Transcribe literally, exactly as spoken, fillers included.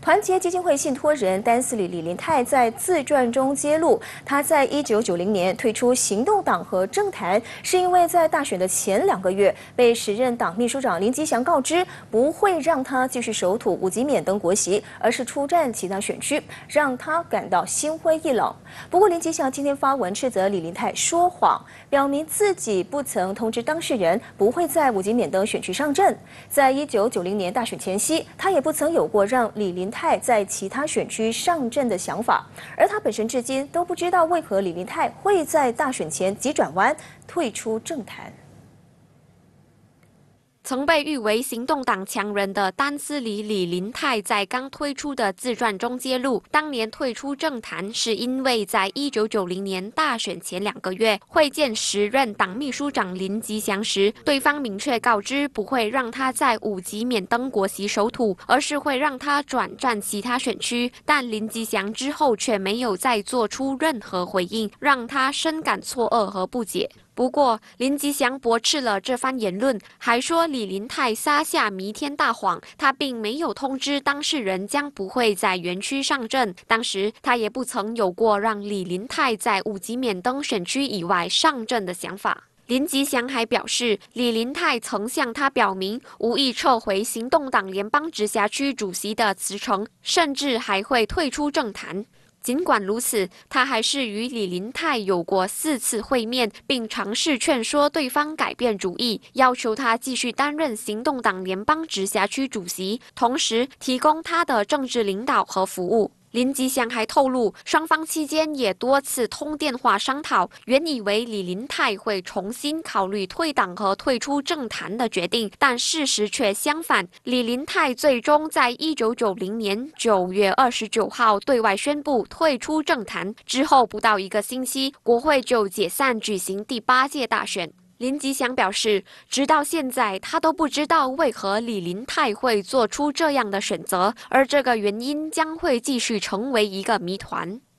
团结基金会信托人丹斯里李林泰在自传中揭露，他在一九九零年退出行动党和政坛，是因为在大选的前两个月被时任党秘书长林吉祥告知不会让他继续守土五级免登国席，而是出战其他选区，让他感到心灰意冷。不过林吉祥今天发文斥责李林泰说谎，表明自己不曾通知当事人不会在五级免登选区上阵。在一九九零年大选前夕，他也不曾有过让李林泰在其他选区上阵的想法，而他本身至今都不知道为何李林泰会在大选前急转弯退出政坛。 曾被誉为行动党强人的丹斯里李林泰在刚推出的自传中揭露，当年退出政坛是因为在一九九零年大选前两个月会见时任党秘书长林吉祥时，对方明确告知不会让他在五级免登国席守土，而是会让他转战其他选区。但林吉祥之后却没有再做出任何回应，让他深感错愕和不解。不过，林吉祥驳斥了这番言论，还说李林泰撒下弥天大谎，他并没有通知当事人将不会在园区上阵。当时他也不曾有过让李林泰在五级免登选区以外上阵的想法。林吉祥还表示，李林泰曾向他表明无意撤回行动党联邦直辖区主席的辞呈，甚至还会退出政坛。尽管如此，他还是与李林泰有过四次会面，并尝试劝说对方改变主意，要求他继续担任行动党联邦直辖区主席，同时提供他的政治领导和服务。林吉祥还透露，双方期间也多次通电话商讨，原以为李林泰会重新考虑退党和退出政坛的决定，但事实却相反。李林泰最终在一九九零年九月二十九号对外宣布退出政坛，之后不到一个星期，国会就解散举行第八届大选。林吉祥表示，直到现在他都不知道为何李林泰会做出这样的选择，而这个原因将会继续成为一个谜团。